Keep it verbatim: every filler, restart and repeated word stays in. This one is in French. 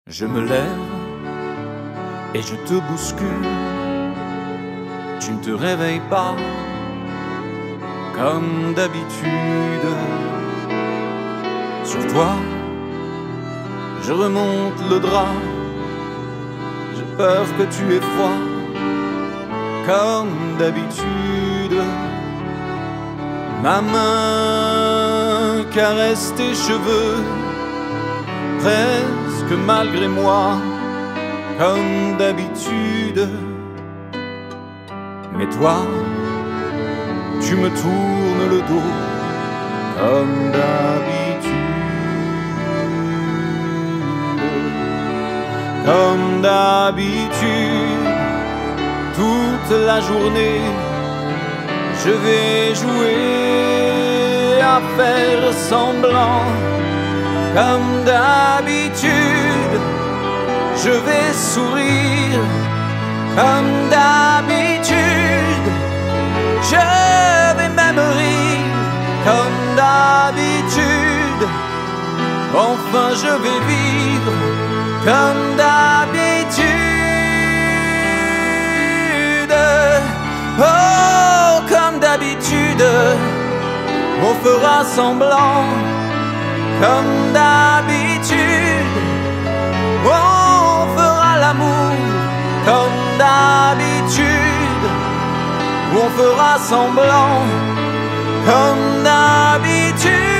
Je me lève et je te bouscule. Tu ne te réveilles pas comme d'habitude. Sur toi, je remonte le drap. J'ai peur que tu aies froid comme d'habitude. Ma main caresse tes cheveux, presque malgré moi, comme d'habitude. Mais toi, tu me tournes le dos, comme d'habitude. Comme d'habitude, toute la journée, je vais jouer à faire semblant. Comme d'habitude, je vais sourire. Comme d'habitude, je vais même rire. Comme d'habitude, enfin je vais vivre. Comme d'habitude, oh, comme d'habitude, on fera semblant. Comme d'habitude, on fera l'amour. Comme d'habitude, on fera semblant. Comme d'habitude.